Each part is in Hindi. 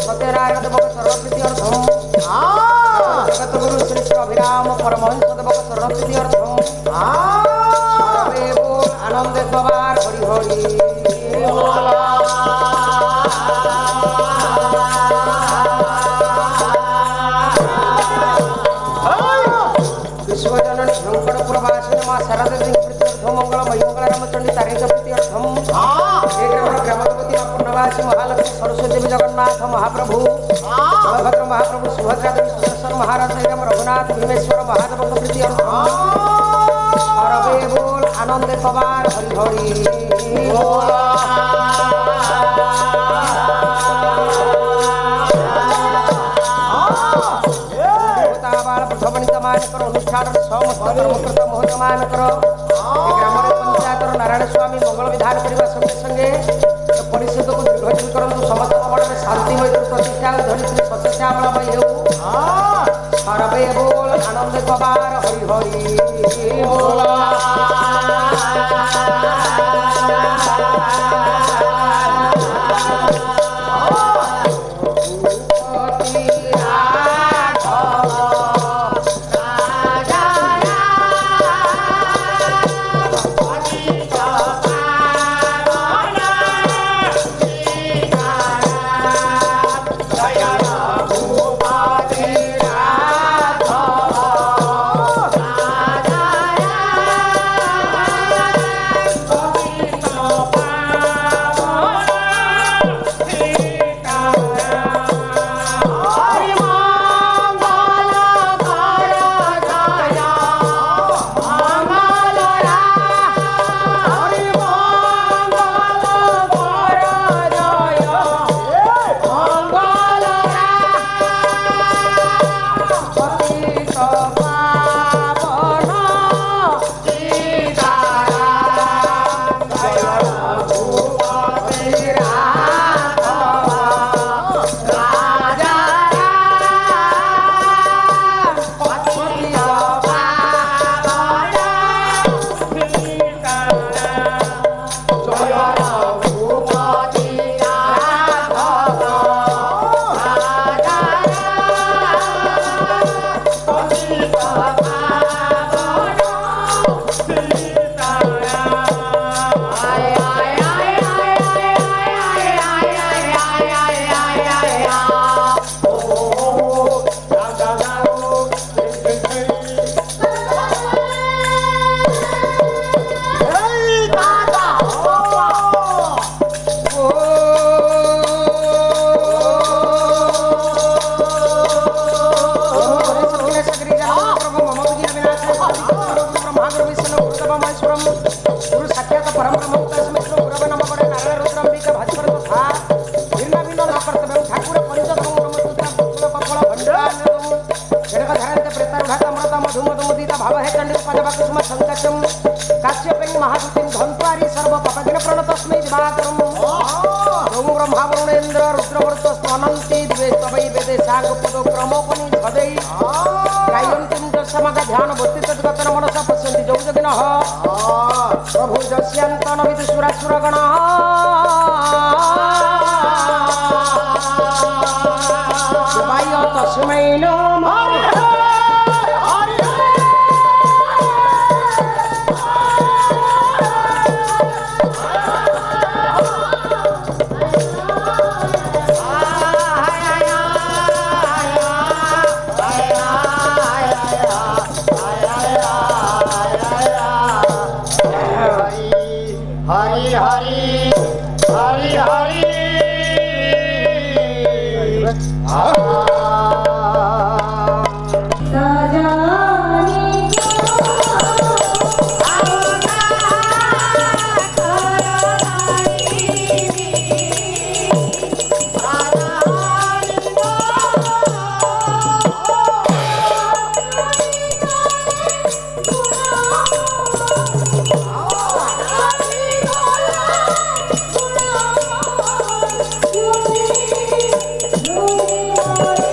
सत्यनारायण देवक सर्वप्रीति अर्थम जगत गुरु श्री श्री अभिराम परमहंस देवक सर्वप्रीति अर्थम सर्वे बोल आनंद सवार हरि हरि विश्वजननी शंकरपुर वासिनी मां शारदा देवी प्रीत्यर्थम मंगलमयी मंगल रामचंडी तारिणी प्रीत्यर्थम ग्रामदेवती पूर्णवासी महालक्ष्मी सरस्वती देवी जगन्नाथ महाप्रभु बलभद्र महाप्रभु सुभद्रा देवी सुदर्शन महाराज राम रघुनाथ भीमेश्वर महादेव प्रीत्यर्थम सर्वे बोल आनंद पवार हरि हरि अनुष्ठान समस्त मोहमान कर ग्राम पंचायत नारायण स्वामी मंगल विधान करने संगे संगे परिषद को दीर्घजीवी करूँ समस्त मन में शांतिमय प्रतिष्ठा धरित्री सस्यामय हो सर्वे बोल आनंद पवार हरि हरि प्रभु जस्यंतन विदुषुरा सुरगण तस्मै नमः Oh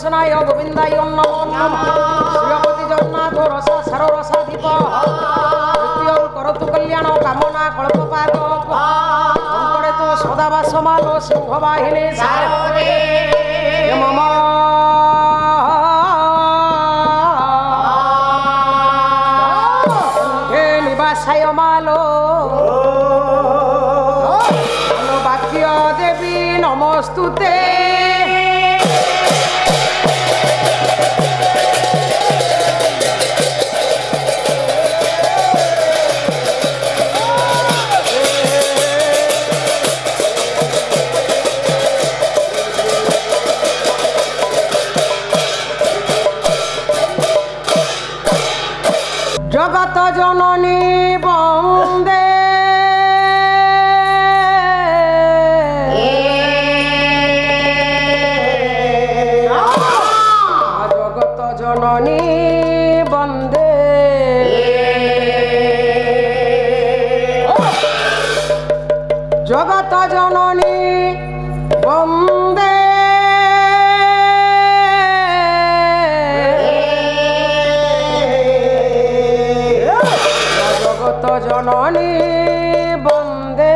कृष्णाय गोविंदाय नमो नमः श्रीपति जगन्नाथ रस सार रसाधिप करतु कल्याण कामना कल्पपात अंकड़े तो सदावासमालो सिंहवाहिनी मम निवासाय मालो वाक्य देवी नमस्तुते जगत जननी वंदे जगत जननी वंदे जगत जननी वंदे जननी वंदे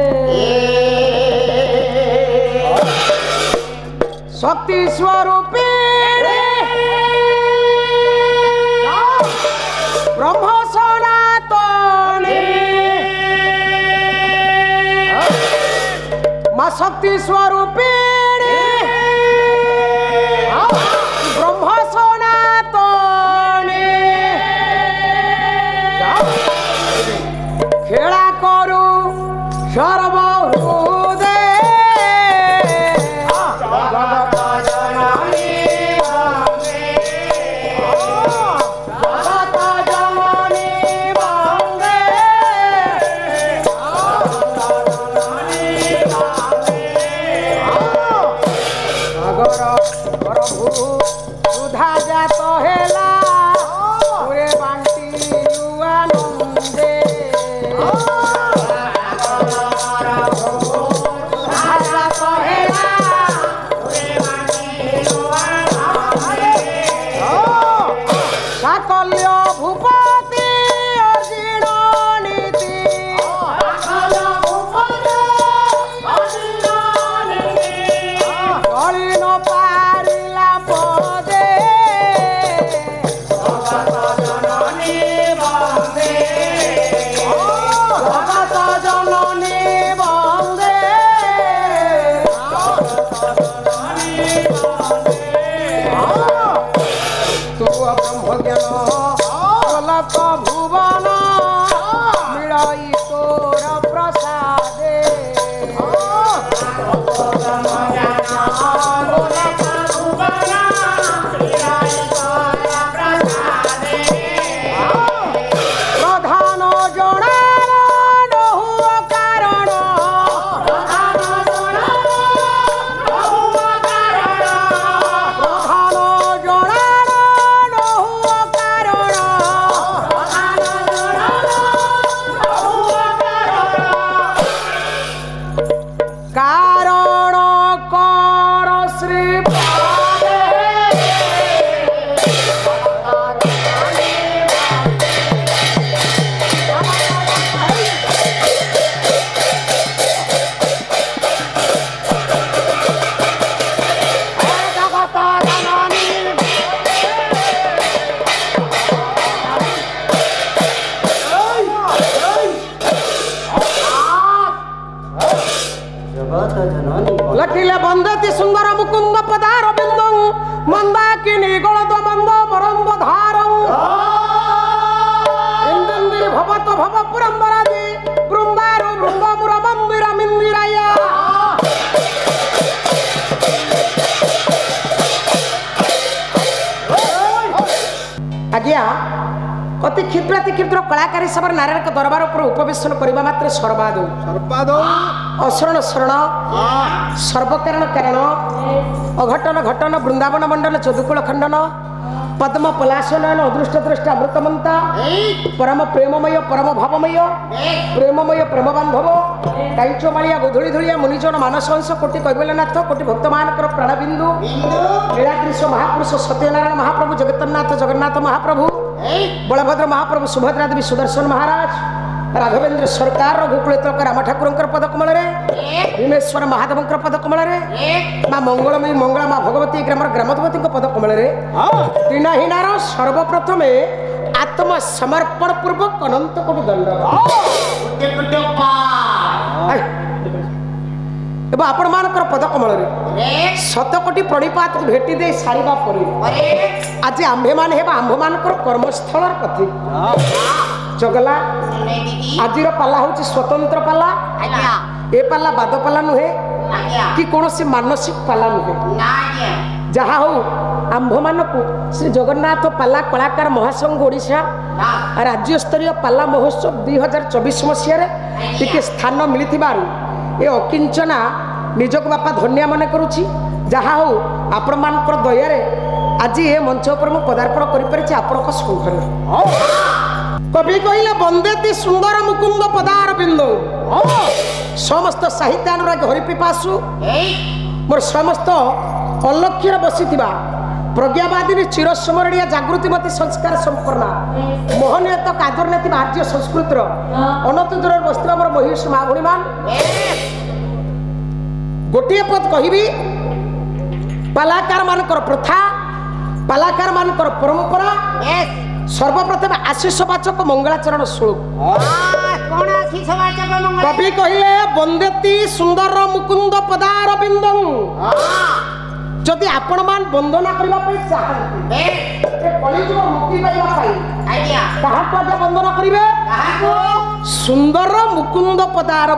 शक्ति स्वरूपी ब्रह्म सनातनी मां शक्ति स्वरूपी ब्रह्म सनातनी खेला करू सर्वहृदय जगत जननी वंदे जगत जननी वंदे सागर प्रभु सुधा जात हेला पूरे बांटी आनंदे साकल्य भूपति अर्जुन नीति चली न पारिला पदे जगत जननी वंदे जगत जननी वंदे तू ब्रह्म ज्ञान कलक भुवन मिलाई तोर प्रसादे प्रधान जनार नहु कारण कारण कर श्री लखिले बंदती सुंदर मुकुंद पदार बिंदु मंदाकिनी गलद मंद मरंद धारं इंदंदी भवत भव पुरंदरादि बृंदारु बृंदमुर मंदिर मिंदिराया आज्ञा अति क्षिद्र कलाकारी सबर नारायण के दरबार पर उपवेशन करबा मात्र सर्वादो अशरण शरण सर्वकारण कारण अघटन घटन वृंदावन मंडल चौदुकुल खंडन पद्म पलाशनयन अदृष्ट दृष्टा अमृतमंता परम प्रेममय परम भावमय प्रेममय प्रेम बांधव कैचमालिया गोधुली धुलिया मुनिजन मानस अंश कोटि कैबल्यनाथ कोटि भक्त मानकर प्राणबिंदु लीलाकृष्ण महापुरुष सत्यनारायण महाप्रभु जगन्नाथ जगन्नाथ महाप्रभु बलभद्र महाप्रभु सुभद्रा देवी सुदर्शन महाराज राघवेंद्र सरकार गोकुलेतर राम ठाकुर पदकमल भीमेश्वर महादेव पदकमल माँ मंगलमयी मंगला माँ भगवती ग्राम ग्रामदेवती पदकमल तीनहीनार सर्वप्रथम आत्म समर्पण पूर्वक अनंत कोटि दंड आपण मानकर पदकमल शतकोटी प्रणिपात भेटी दे सारिबा परे आज आम्भे मान हेबा आम्भ मानकर कर्मस्थल कथि जगला आज पाला हूँ स्वतंत्र पाला ए पाला बाद पाला नुहे कि कौन सी मानसिक पाला नुहे जहा हो आंभ मानक श्री जगन्नाथ पाला कलाकार महासंघ ओडिशा राज्य स्तरीय पाला महोत्सव 2024 मसीह स्थान मिली ए अकिंचना निजक बापा धन्य मन करुछि जहा हो आपण मानकर दयारे आज ए मंच पर मु पदार्पण करि परिछि आपनक संघरे कवि कहले वंदेति सुंदर मुकुंद पदार बिंदु समस्त साहित्यानुराग हरिपिपासु मोर समस्त अलक्ष्य बसिथिबा प्रज्ञावादिनी चिरस्मरणीय जागृतिमती संस्कार संपन्ना मोहनीयता कादरनीति आर्य संस्कृतिर अनंत दूर बसता मोर महिष महाभणी मान गोटे पद कहबी पालाकार मानकर प्रथा पालाकार मानकर परंपरा सर्वप्रथम आशीषवाचक मंगलाचरण श्लोक कवि कहले वंदेति सुंदर मुकुंद पदार बिंदु जदि आपण मान वंदना करबा पई चाहते ए कलिजुग मुक्ति पाइबा पई आज्ञा कहा को वंदना करिवे कहा को सुंदर मुकुंद पदार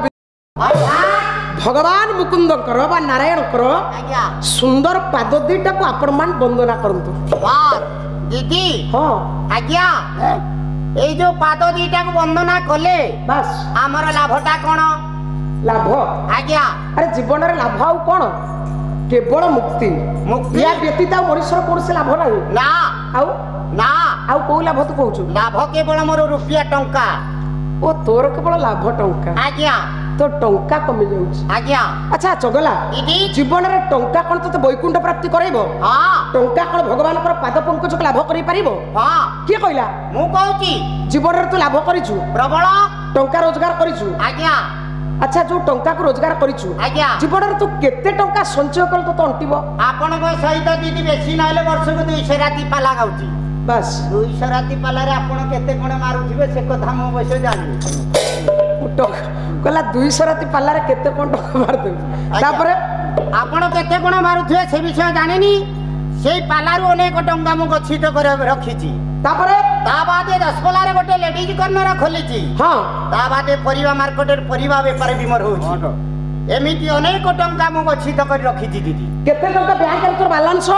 भगवान मुकुंद कर बा नारायण कर आज्ञा सुंदर पाद दीटा को आपण मान वंदना करंतु वाह दीदी हां आज्ञा ए जो पाद दीटा को वंदना कले बस हमर लाभटा कोन लाभ आज्ञा अरे जीवन रे लाभ आउ कोन केवल मुक्ति मुक्ति या व्यतीत मनुष्य कौन से लाभ ना आउ को लाभ तू कहू लाभ केवल मोर रुपया टंका ओ तोर केवल लाभ टंका आज्ञा तो टंका कमी जाउछ आज्ञा अच्छा चगला जीवन रे टंका कोन तते वैकुंठ प्राप्ति करैबो हां टंका कोन भगवान कर पाद पंकज को लाभ करि परिबो हां के कहला मु कहूची जीवन रे तू लाभ करिछु प्रबल टंका रोजगार करिछु आज्ञा अच्छा जो टंका को रोजगार करिछु आज्ञा जीवन रे तू केते टंका संचय कर तो अंटिबो आपन को सहित दीदी बेसी नाले वर्ष को 200 राती पाला गाउची बस 200 राती पाला रे आपन केते कोन मारुथिबे से कथा मो बसे जानि कला 200 राती पाला रे केते कोन टंका मारदे तापरे आपन केते कोन मारुथिबे से विषय जानिनी सेई पालारु अनेक टंका मु गछित करे रखिची तापरे ता बादे 10 पला रे गोटे लेडीज कॉर्नर खोलिची हां ता बादे परिवा मार्केट रे परिवा व्यापार बिमर होची एमिति अनेक टंका मु गछित कर रखिची दीदी केते टंका बैंक रे तोर बैलेंस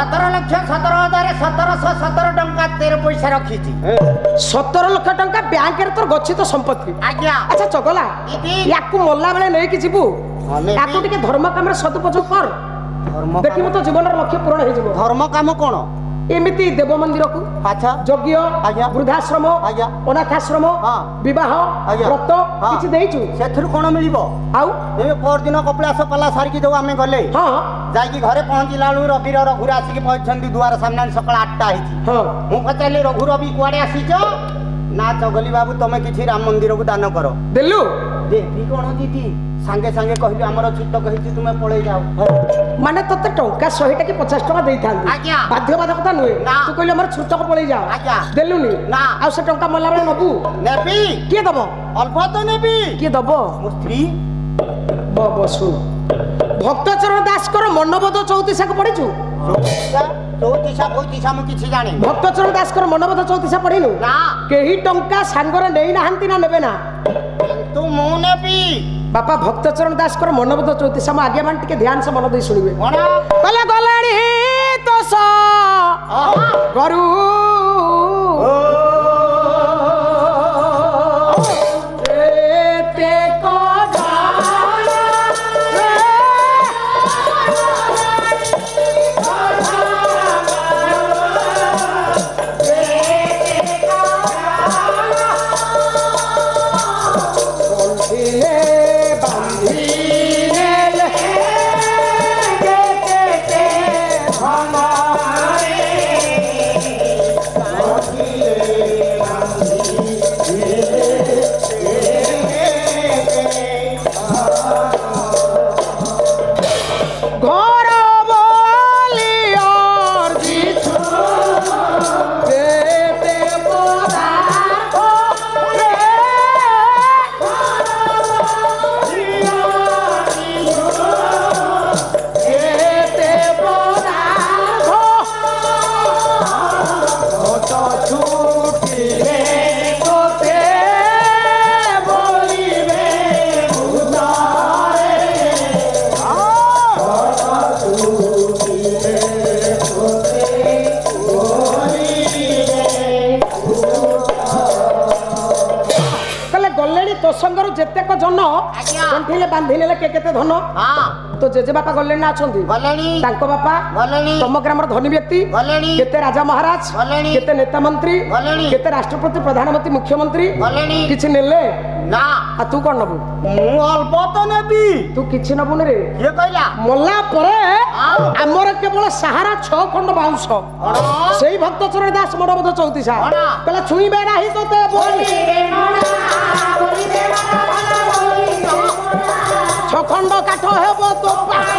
17,17,1717 टंका 13 पैसा रखिची 17 लाख टंका बैंक रे तोर गछित संपत्ति आज्ञा अच्छा चगला दीदी याकू मोल्ला बेले नै कि जीवु याकू टिके धर्म काम रे सदुपयोग कर देखिबो तो जीवन रे लक्ष्य पूर्ण हे जीवो धर्म काम कोन एमिति देव मंदिर को अच्छा यज्ञ वृद्धाश्रम अनाथाश्रम विवाह व्रत किछि देइछु सेथुर कोन मिलिबो आउ ए पर दिन कपिलास पाला सारी की जो आमे गले हां जाई की घरे पहुंची लालू रवि रघुर आसी की पहुंचंदी दुआर सामने सकाळ 8टा आइछि हां मु पचाले रघु रवि कुआडे आसीछ ना चगली बाबू तमे किछि राम मंदिर को दान करो देलु देबी कोन दीदी सांगे सांगे कहली हमर छुट्ट कहिछि तुमे पळे जाओ माने तते टंका 100 टा कि 50 टका देई थांदी आज्ञा बाध्य बाधकता नुए तू कहली हमर छुट्ट को पळे जाओ आज्ञा देलुनी ना आ से टंका मला रे नबू नेबी के दबो अल्प तो नेबी के दबो मो स्त्री बसु भक्तचरण दास कर मनबोध 34 को पढिछु 34 मु किछि जाने भक्तचरण दास कर मनबोध 34 पढिनु ना केही टंका सांगरे नेई नाहंती ना नेबे ना तू मु नेबी बापा भक्तचरण दास कर मनबोध 34 हम आगे मान टिके ध्यान से मन दे सुनिबे कले गलाणी तो स करू संगर जेतेक जन गंठिले बांधिले के केते धन तो जेजे बापा गले ना अछंती तांको बापा तम ग्रामर धनी व्यक्ति केते राजा महाराज केते नेता मंत्री केते राष्ट्रपति प्रधानमंत्री मुख्यमंत्री किछि नेले ना आ तू कोन नबु मु अल्प तो नेबी तू किछि नबु रे के कहला मोल्ला परे हमर केवल सहारा 6 खंड बाउंस सेही भक्त चरण दास मडबध 34 सा कहला छुई बेडा ही तोते बोली 6 खंड काठ हेबो तो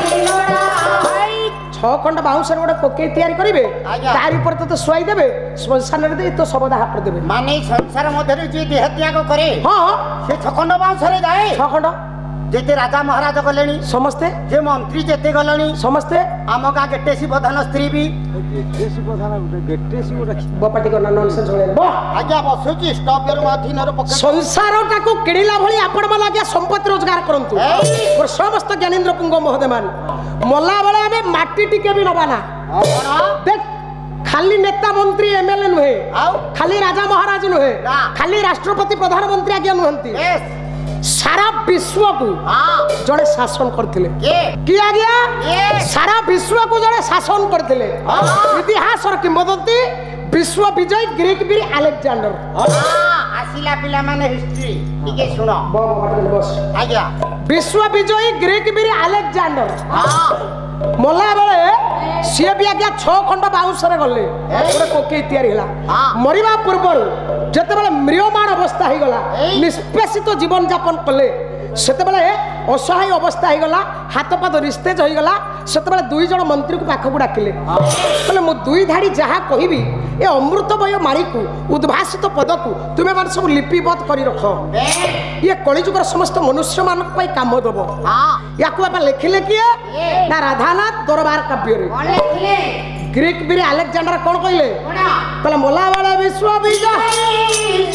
6 खंड बाउंस रे गोटे कोके तयारी करिवे तारि पर तो सोई देबे संसार रे दे तो सबदा हाथ देबे माने संसार मध्ये जे देह त्याग करे हां से 6 खंड बाउंस रे जाए 6 खंड जेते राजा महाराज गलेनी समस्ते जे मंत्री जेते गलेनी समस्ते आम का गेटेसी प्रधान स्त्री भी गेटेसी प्रधान गेटेसी गोटा बपाटी करना नॉनसेंस होले बो आज्ञा बसुची स्टॉप योर माथिन रो पके संसार टाको किडिला भली आपण माला के संपत्ति रोजगार करंतु और समस्त ज्ञानेंद्र पुंग महोदय मान मोला बेले हमें माटी टिके भी नबाना देख खाली नेता मंत्री एमएलए नुहे खाली राजा महाराज नुहे खाली राष्ट्रपति प्रधानमंत्री आज्ञा नुहंती सारा विश्व को जड़े शासन करथिले की आज्ञा सारा विश्व को जड़े शासन करथिले इतिहास और किंवदंती विश्व विजय ग्रीक वीर अलेक्जेंडर आसिला पिला माने हिस्ट्री ठीके सुनो बस आज्ञा विश्व विजय ग्रीक वीर अलेक्जेंडर मोला बेले सी भी आज्ञा 6 खंड बाउंस रे गले गोटे कोके तयारी हला मरिबा पूर्व जते बेले म्रियमाण अवस्था ही गला निष्पेषित जीवन यापन कले सेते बेले असहाय अवस्था ही गला हाथ पाद रिस्तेज होई गला सेते बेले दुई जण मंत्री को पाखकु डाकिले कहले मु दुई धाड़ी जहा कहिबी ए अमृतमय मारी को उद्भासित पद को तुमे मान सब लिपिबद्ध करी रख ये कलिजुगर समस्त मनुष्य मान पई काम दबो याकु बापा लिखिले किए ना राधानाथ दरबार काव्य रे कोन लिखिले ग्रीक वीर अलेक्जेंडर कोन कइले कहले मोला वाला विश्व विजय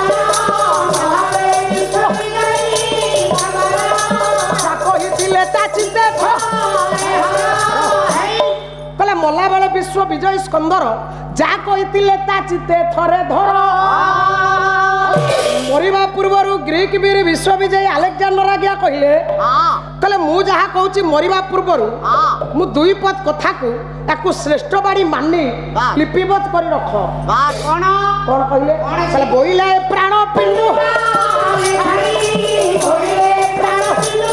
कहले मोला बेले विश्व विजय स्कंदर जा कहितिले ता चिते थरे धर मरिबा पूर्वर ग्रीक वीर विश्व विजय अलेक्जेंडर आज्ञा कहिले कहले मु जहा कहूची मरिबा पूर्वर मु दुई पद कथा को ताकू श्रेष्ठ बाड़ी मानी लिपिबद्ध करी रख कोन कोन कहिले कहले बोइला प्राण पिंडु बोइले प्राण पिंडु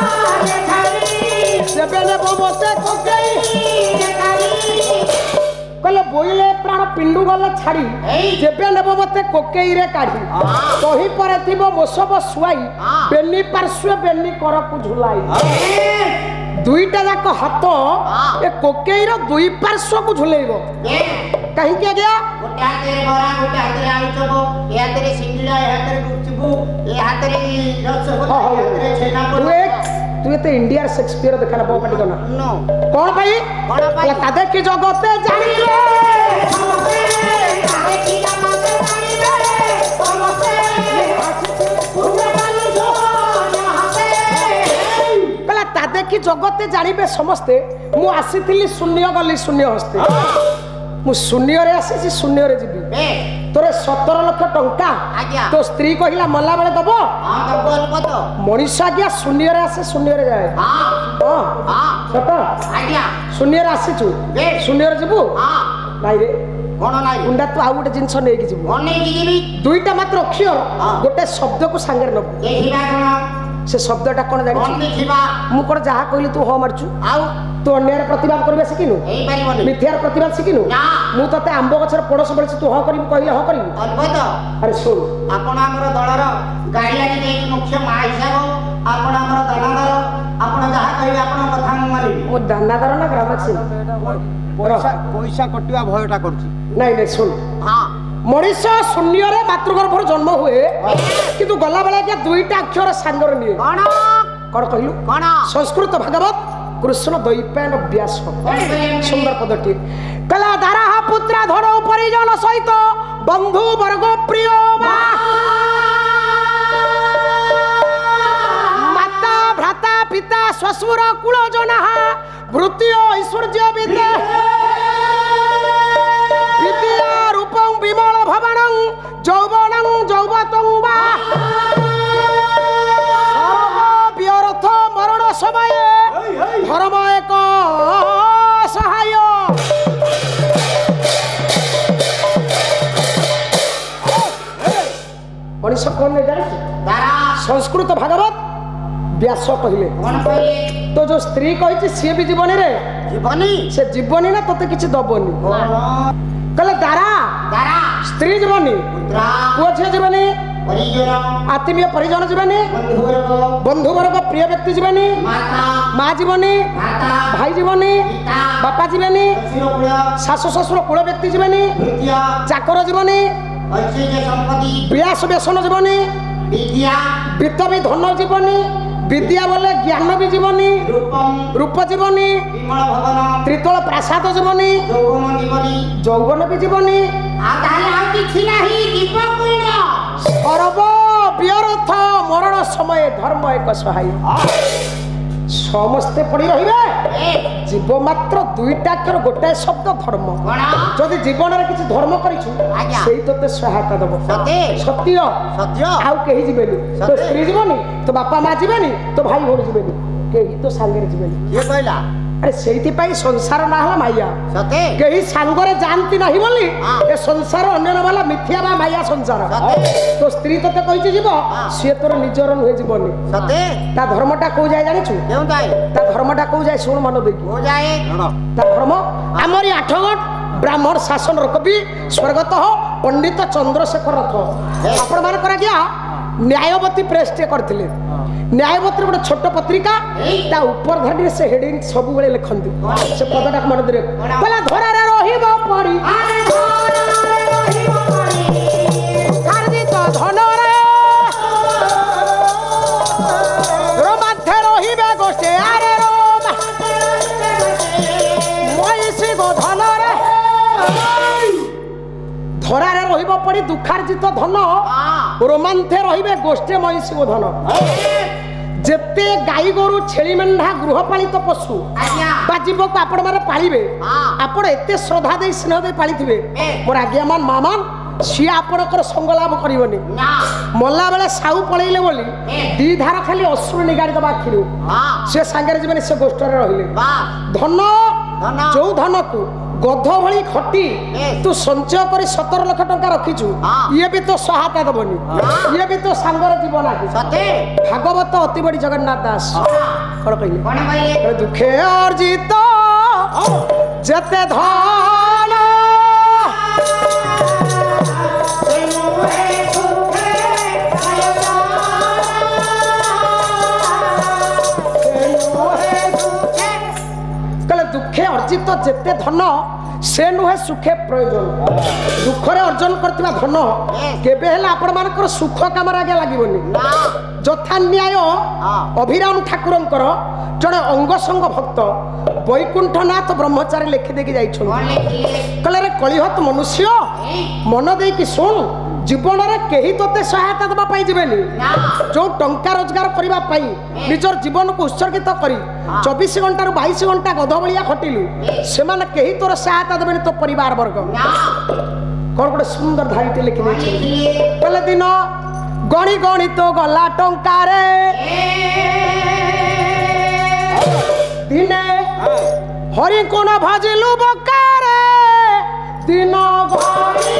सेबेले बोबते कोकेई कहले बोइले प्राण पिंडु गले छाड़ी जेबे लेबो मते कोकेई रे काढी तही परे थिबो मोसब सुआई बेनी पार्श्व बेनी कर को झुलाई दुईटा जाक हाथ ए कोकेई रो दुई पार्श्व को झुलेइबो कहीं के गया गोटे हाथ रे बरा गोटे हाथ रे आलू चबो ए हाथ रे सिंगला ए हाथ रे गुपचुपू ए हाथ रे रसगोल्ला ए हाथ रे छेना पड़ो तू ये इंडिया शेक्सपियर देखना बहुत पाटी करना नो कौन भाई तादे की जगते जानी रे तादे की जगते जानी रे समसे पूरे वाली जो हसे पहला तादे की जगते जानिबे समस्ते मु आसीथिली शून्य गली शून्य हस्ते मु शून्य रे आसी शून्य रे जीबी तोरे 17 लाख टंका तो स्त्री कहिला मल्ला बेले दबो हां दबो अलको तो मनीष आज्ञा शून्य रे आसे शून्य रे जाए हां हां सत आज्ञा शून्य रे आसी छु शून्य रे जीबू हां नाइ रे कोन नाइ गुंडा तू आ गोटे जिंस नै कि जीबू कोन नै कि जीबी दुईटा मात्र अक्षर गोटे शब्द को सांगे नबो ए हिबा कोन से शब्दटा कोन जानि कोन लिखिबा मु कोन जहा कहली तू हो मारछु आउ तू अन्याय प्रतिवाद करबे सिकिनु एई पारिबोनी मिथ्यार प्रतिवाद सिकिनु ना मु तते आंबो गछर पड़ोस बळछि तू हो करिबु कहले हो करिबु अद्भुत अरे सुन आपण हमर दलर गाडी लागी देई मुख्य मा हिसाब आपण हमर दानादार आपण जहा कहबे आपण कथा मानिबी मु दानादार ना ग्रामवासी पैसा कटिवा भयटा करछि नाही नाही सुन हां मनीष शून्य रे मातृगर्भर जन्म हुए किंतु गला बेला के दुईटा अक्षर सांगर निये कोन कोन कहलु कोन संस्कृत भागवत कृष्ण द्वैपायन व्यास सुंदर पदटी कला दारा पुत्र धन परिजन सहित बंधु वर्ग प्रिय माता भ्राता पिता ससुर कुलजना वृत्ति ऐश्वर्य विद्या विद्या रूपं विमल भवनं यौवनं यौवतं वा समय धर्म एक सहाय मनीष कौन ने जाने संस्कृत भागवत व्यास कहले तो जो स्त्री कही सी भी जीवनी रे से जीवनी ना तोते किसी दबनी कहले दारा स्त्री जीवनी पुओ झील जीवनी आत्मीय परिजन जीवनी बंधु वर्ग प्रिय व्यक्ति जीवनी माँ जीवनी भाई जीवनी बापा जीवनी शाशु शशुर कूल व्यक्ति जीवनी चाकर जीवनी विलास व्यसन जीवनी वित्त भी धन जीवनी विद्या बोले ज्ञान भी जीवनी रूप जीवनी त्रितल प्रासाद जीवनी यौवन भी जीवनी सर्व व्यर्थ मरण समय धर्म एक सहाय समस्ते पड़ी रहिबे जीव मात्र दुईटा कर गोटाए शब्द धर्म जदि जीवन में किसी धर्म करिछु सेही तोते सहायता दबो सत्य आउ केही जीवेनी तो स्त्री जीवनी तो बापा माँ जीवेनी तो भाई भौणी जीवेनी केही तो सांगे जीवेनी ये कहला अरे सेठी पाई संसार ना हला माया सते केही सांगरे जानती नाही बोली ए संसार अन्य वाला मिथ्या बा माया संसार तो स्त्री तते कहिछि जीव से तोर निजर नुहे जीवनी सते ता धर्मटा को जाय जानिछु केउ जाय ता धर्मटा को जाय सुन मन देकी हो जाय ता धर्म हमरी 8 गट ब्राह्मण शासन कवि स्वर्गत पंडित चंद्रशेखर रथ आपण मान करा गया न्यायवती प्रेस टे करथिले न्यायवती गोटे छोट पत्रिका ता ऊपर धाडी से हेडिंग सब बेले लिखंती से पदटा मन दे पहला धरा रे रहिबो पड़ी अरे धरा रे रहिबो पड़ी कार्दी तो धन रे रोमाथे रहिबे गोष्ठे अरे रोमा मोइसी गो धन रे धरा रे रहिबो पड़ी दुखार्जित धन रोमांथे रहिबे गोष्ठे मोइसी गो धन जेते गाई गोरु छेली मेंढा गृहपालित पशु बा जीव को आपण मारे पालिबे आपण एते श्रद्धा दे स्नेह दे पालिथिबे मोर आज्ञामान मामान सी आपणकर संग लाभ करिवनी मल्ला बेले साउ पळैले बोली दी धार खाली अश्रु निगाड़ी दबा खिरु से सांगरे जीवन से गोष्ठरे रहिले धन जो धन को गध भली खटी तू संचय कर 17 लाख टंका रखिछु ये भी तो सहायता दबनी ये भी तो सांगर जीवन सते भागवत अति बड़ी जगन्नाथ दास कोन कहले दुखे अर्जित जते धन दुखे अर्जित जेते धन से नुहे सुखे प्रयोजन दुखरे अर्जन करथिबा धन केबे हेला आपण मानकर सुख काम आगे लागबोनी जथा न्याय अभिराम ठाकुरंकर जड़े अंग संग भक्त वैकुंठनाथ ब्रह्मचारी लिखि देकी जाइछन कहले रे कलिहत मनुष्य मन दे कि सुन जीवन रे केही तोते सहायता दबा पाई जिबेनी जो टंका रोजगार करबा पाई निजर जीवन को उत्सर्गित करी 24 घंटा रु 22 घंटा गध बलिया खटिलु से माने केही तोर सहायता देबेनी तो परिवार वर्ग कोन गोटे सुंदर धारीटे लिखि देछि पहले दिन गणी गणी तो गला टंका रे दिने हरि कोन भाजिलु बकारे दिन गणी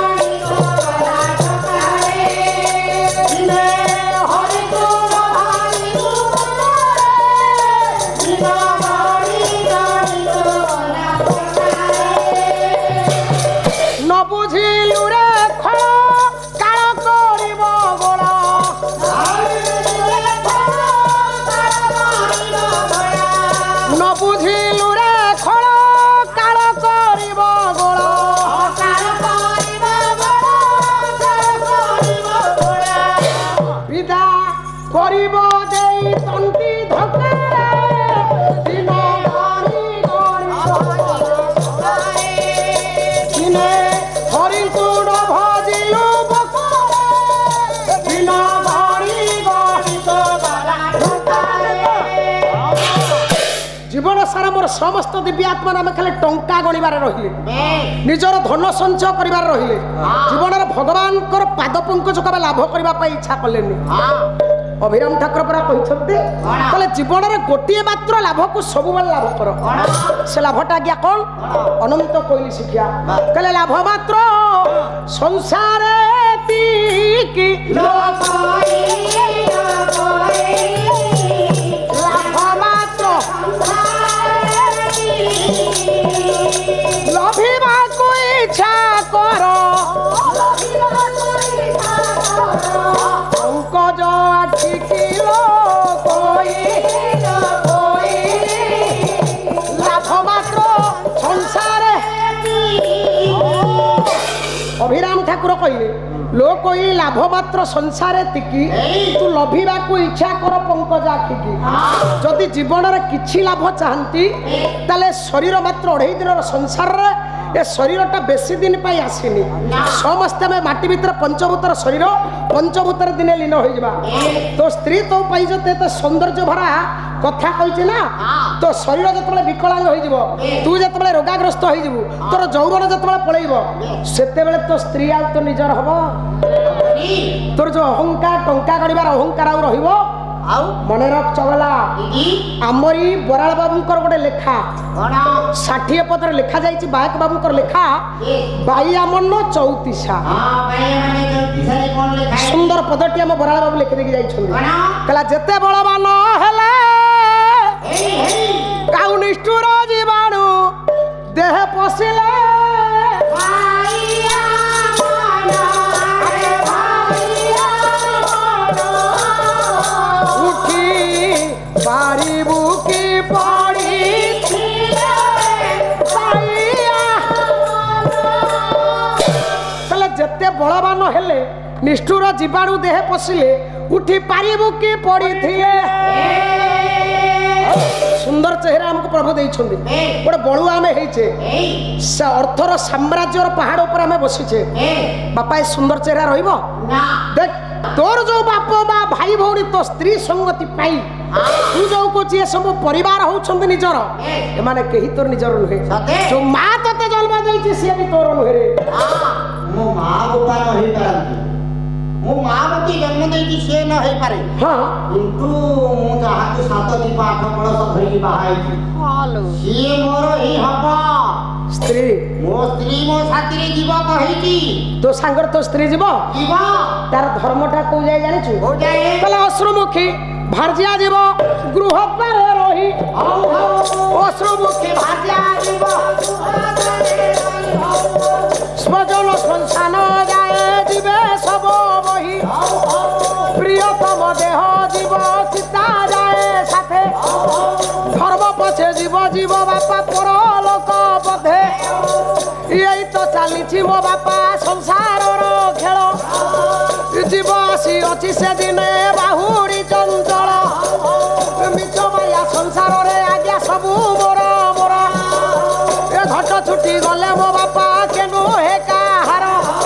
समस्त दिव्यात्मा नाम खाली टंका गणिबार रहिले निजर धन संचय करिबार रहिले जीवन रे भगवान कर पाद पंकज कबा लाभ करबा पई इच्छा करलेनी अभिराम ठाकुर परा कहते कहले जीवन में गोटे मात्र लाभ को सब लाभ कर से लाभटा आज्ञा कौन अनंत कोइली शिक्षा कहले लाभ मात्र संसार लभिबा को इच्छा कर पंकज आखि किलो कोई लाभ मात्र संसार अभिराम ठाकुर कहले लोक कोई लाभ मात्र संसार तिकी तू लभिबा को इच्छा कर पंकज आखि की जदि जीवन रे किछि लाभ चाहती ताले शरीर मात्र 2.5 दिन संसार रे ए शरीरटा बेसी दिन पाई आसीनी समस्त में माटी भीतर पंचभूतर शरीर पंचभूतर दिने लीन हो जावा तो स्त्री तो पाई जते तो सौंदर्य भरा कथा कहिছে ना तो शरीर जतबे विकलांग हो जिवो तू जतबे रोगाग्रस्त हो जिवु तोर जौवन जतबे पळैबो सेते बेले तो स्त्री आ तो निजर हबो तोर जो अहंकार टंका गड़ीबार अहंकार आ रहिबो मन रख चगला आमरी बराल बाबूकर गोटे लेखा 60 पत्र लिखा जाइए बायक बाबूकर लेखा बाईयामन 34 सुंदर पदटी आम बराल बाबू लिखि देखि जाइछन जेते बलवान हेले काउ निष्ठुर जीवाणु देह पशिले पारिबु की पड़ी जेते बलवान हेले निष्ठुर जीवाणु देह पशिले उठी पारिबु की पड़ी थिले सुंदर चेहरा हमको प्रभु देइछन्दी गोटे बळुआ में हेइछे से अर्थर साम्राज्यर पहाड़ ऊपर हमें बसिछे बापा ए सुंदर चेहरा रहिबो ना देख तोर जो बाप माँ भाई भौणी तो स्त्री संगति पाई तू जो कोची सब परिवार होउछन्ती निजर ए माने केही तोर निजर नुहे जो माँ तते जन्म देइछि से भी तोर नुहे रे मो माँ बापा नहीं पारंती मो माँ बापी जन्म देइछि से न होई पारे हां किंतु मो जहा के 7 दीप 8 बरस धरि बाहाई छि हालो से मोर ही हबा स्त्री मो स्त्री मो साथी जीव कहिछि तो सांगर तो स्त्री जीव जीव तार धर्मटा को जाय जानि छु हो जाय कला अश्रुमुखी भारजिया जीव गृह पर रही अश्रुमुखी भारजिया जीव स्वजन संसान जाए जीवे सब बही प्रियतम देह जीव सीता जाए साथे धर्म पछे जीव जीव बापा पर लोक बधे यही तो चली मो बापा संसार खेल जीव आसी अच्छी से दिने बाहुड़ी चंचल मिच माया संसार रे आज्ञा सबू मोर मोर ए घट छुटी गले मो बापा केनु हे काहार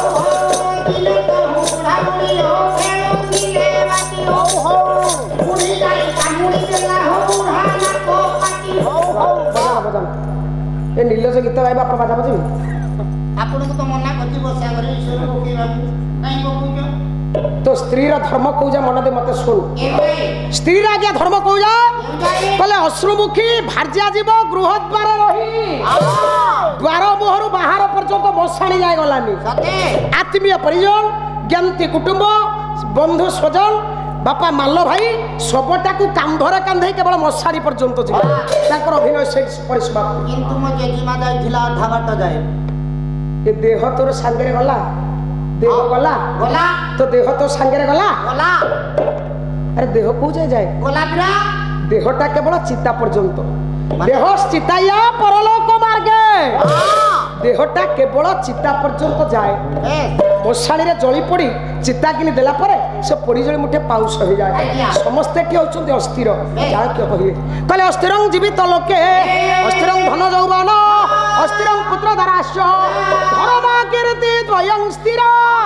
ए नीलज गीत गाइबा आप बाजा बजेबे आपन को तो मना करछि बसा करी ईश्वर को की बाबू नहीं बकुजो तो स्त्री रा धर्म कौजा मन दे मते सुन स्त्री रा आज्ञा धर्म कौजा कहले अश्रुमुखी भारजिया जीव गृह द्वार रही द्वार मोहरु बाहर पर्यंत बसाणी जाय गलानी आत्मीय परिजन ज्ञाति कुटुंब बंधु स्वजन बापा माल्ल भाई सबटा को कांधरे कांधे केवल मशारी पर्यंत जी ताकर अभिनय से परिसमाप्त किंतु मो जेजीमा जाइथिला धाबाट जाए ए देह तोर संगे गला देह गला गला तो देह तो संगे गला गला अरे देह को जाए गला बिरा देहटा केवल चिता पर्यंत देह चिताया परलोक मार्गे देहटा केवल चिता पर्यंत जाए मशाणी रे जली पड़ी चिता किनी देला परे से पड़ी जली मुठे पाउस हो जाए समस्त के होचंती अस्थिर जा के कहिए कहले अस्थिरं जीवित लोके अस्थिरं धन यौवन अस्थिरं पुत्र धराश्य धर्म कीर्ति द्वयं स्थिर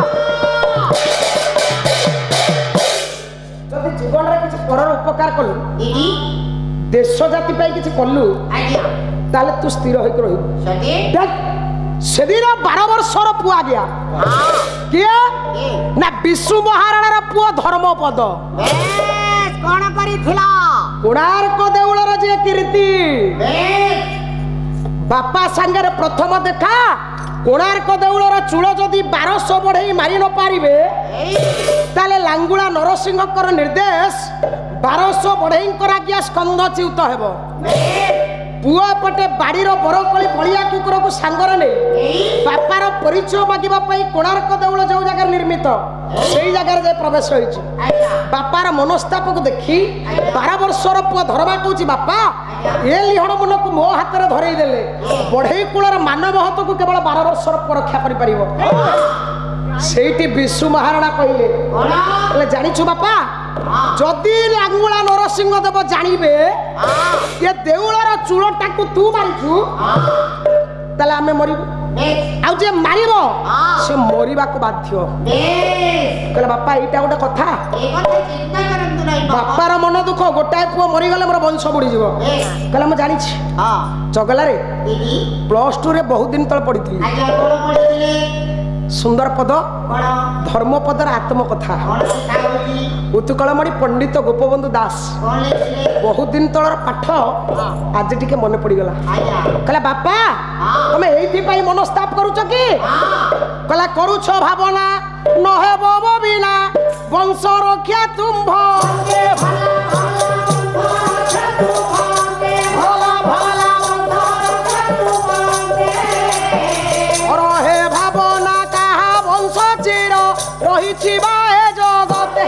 जदि जीवन रे किछ परर उपकार कलु देश जाति पाई किछ कलु ताले तू स्थिर होई रही देख सेदिन 12 वर्षर पुआ गया किए ना विष्णु महाराणा पुआ धर्मपद कौन करिथिला कोणार्क देउलर जे कीर्ति बापा सांगरे प्रथम देखा कोणार्क देउलर चूल जदि 1200 बढ़ई मारी न पारिबे ताले लांगुला नरसिंहकर निर्देश 1200 बढ़ई आज्ञा स्कंद च्युत हेबो पुआ पटे बाड़ीर बरकली बलिया कुकुर को सांगर ने बापार परिचय मागिबा पई कोणार्क देउल जो जगह निर्मित सेई जगह जे प्रवेश होइछि बापार मनस्ताप को देखी 12 वर्षर पुआ धर्मा कहूछि बापा ए लिहण मन को मो हाथ रे धरई देले बढ़ई कुलर मानव हत को केवल 12 वर्षर पुआ रक्षा करि परिबो सेठी विष्णु महाराणा कहले जानिछु बापा जदि लांगुला नरसिंह देव जानिबे ये देउलर चूलटा को तू मारिछु ताले आमे मरिबु आउ जे मारिबो से मरिबा को बाध्य कहले बापा एटा गोटे कथा ए कथा चिंता करंतु नै बापार मन दुख गोटाए पुआ मरि गले मोर वंश बुड़ी जीवो कहले म जानि छी हां चगला रे दीदी +2 रे बहुत दिन तळ पढिथि आज्ञा कोन पढिथिले सुंदर पद धर्म पदर आत्म कथा उत्कलमणि पंडित गोपबंधु दास बहुत दिन तलर पाठ आज टिके मन पड़ी गला कहला बापा तमे एथि पई मनस्ताप करूछ कि कहला करूछ भावना न हेबो बिना वंश रक्षा तुम भंगे भला भला रहे भावना कहा वंश चिर रही जगते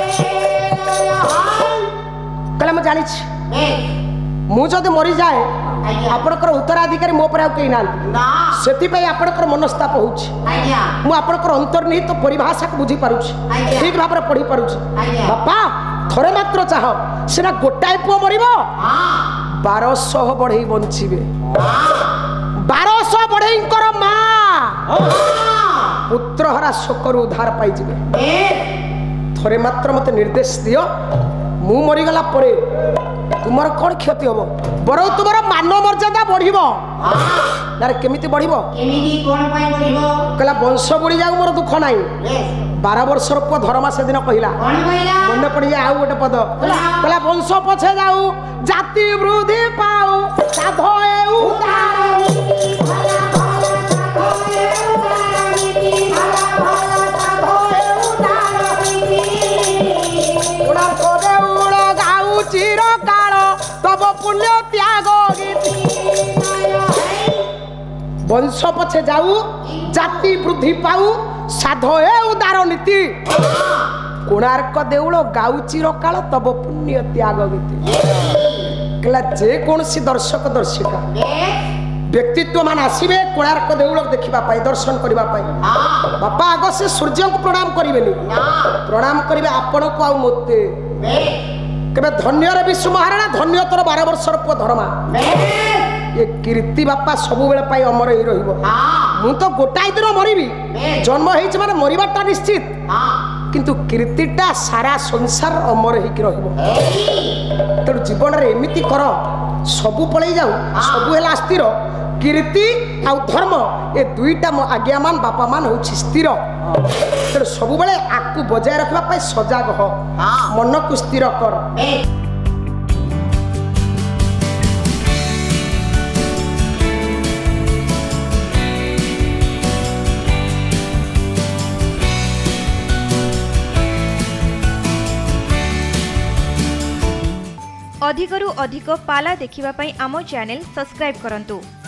कहले मैं जानी मु जदि मरी जाए आपणकर उत्तराधिकारी मो पर कई ना से आपणकर मनस्ताप हो आपणकर अंतर्निहित परिभाषा को बुझी पारुछि ठीक भाव में पढ़ी पारुछि बापा थरे मात्र चाह सीना गोटाए पुओ मरिबो 1200 बढ़ई बंचिबे 1200 बढ़ईकर मां पुत्रहरा शोकर उद्धार पाई जिबे थरे मात्र मते निर्देश दियो मु मरी गला परे तुमर कोन क्षति होबो बरो तुमर मान मर्यादा बढ़िबो यार केमिति बढ़िबो केमिति कोन पाई बढ़िबो कहला वंश बुड़ी जाऊ मोर दुख नाही 12 वर्षर पुआ धर्मा से दिन कहिला कोन कहिला मन पड़ी आउ गोटे पद कहला वंश पछे जाऊ जाति वृद्धि पाऊ साधो ए उदार चिर काल तब पुण्य त्याग वंश पछे जाऊ जाति वृद्धि पाऊ साधो ए उदार नीति कोणार्क देउल गाऊ चिर काल तब पुण्य त्याग गीति कहला जे कौन सी दर्शक दर्शिका व्यक्तित्व मान आसबे कोणार्क देउल देखा दर्शन करने बापा आग से सूर्य को प्रणाम करेंगे प्रणाम करेंगे आपण को आ मते केबे धन्य रे विष्णु महाराणा धन्य तोर 12 वर्षर पुआ धर्मा ये कीर्ति बापा सब बेले पाई अमर ही रहिबो मु तो गोटाई दिन मरिबी जन्म हेइछ माने मरिबाटा निश्चित किंतु कीर्तिटा सारा संसार अमर ही कि रहिबो तेणु जीवन रे एमिति कर सबु पळै जाऊ सबु हेला स्थिर कीर्ति आ धर्म ये दुईटा आज्ञामान बापा मान होछि स्थिर तेणु सब बेले आकु बजाय रखबा पाई सजाग हो मन को स्थिर कर अधिकरु अधिक पाला देखिबा पाई आमो चैनल सब्सक्राइब करंतु।